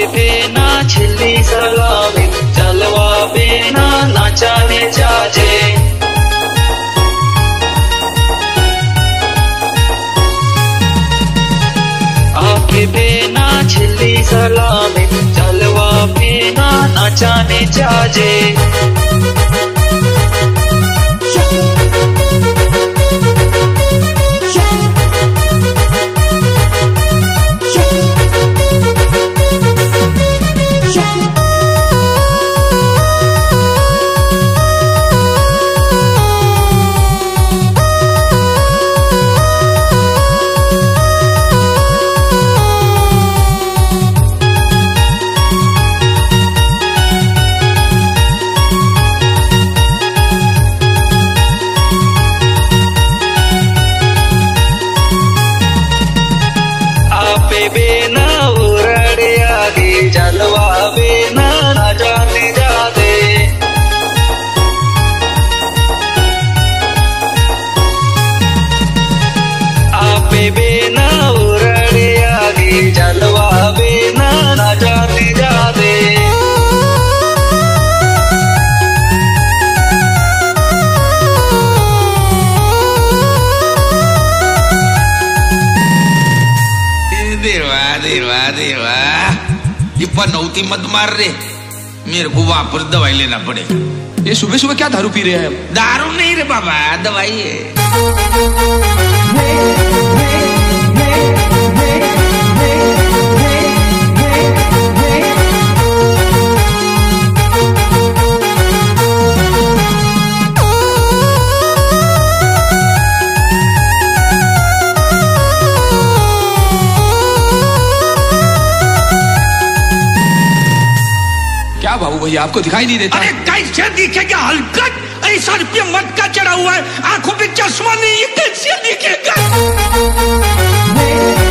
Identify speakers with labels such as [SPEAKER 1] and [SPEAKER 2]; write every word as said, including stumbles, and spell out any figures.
[SPEAKER 1] बेना छिल्ली सलामी जलवा बेना नाचाने जाजे। आके बेना छिल्ली सलामी जलवा बेना नाचाने जाजे। बेना उरड़े आगे जलवा बेना ना जाने जादे। आपे बेना उरड़े आगे जलवा बेना ना जाने जादे।
[SPEAKER 2] देवा देवा देवा ये पनौती मत मार रे, मेरे को वापस दवाई लेना पड़ेगा।
[SPEAKER 3] ये सुबह सुबह क्या दारू पी रहे हैं?
[SPEAKER 2] दारू नहीं रे बाबा, दवाई है।
[SPEAKER 3] क्या बाबू भैया आपको दिखाई नहीं देता?
[SPEAKER 2] अरे कैसे दिखेगा हलकट, ऐसा रुपये मत का चढ़ा हुआ है, आंखों पे चश्मा नहीं, कैसे दिखेगा?